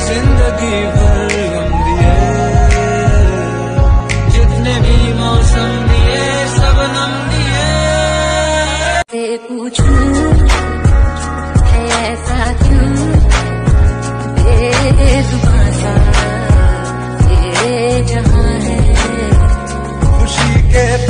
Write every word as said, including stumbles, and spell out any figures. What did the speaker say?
जिंदगी भर गम दिए, जितने भी मौसम दिए सब नम दिए। पूछूं है ऐसा क्यों बेजुबां सा ये जहां है। खुशी के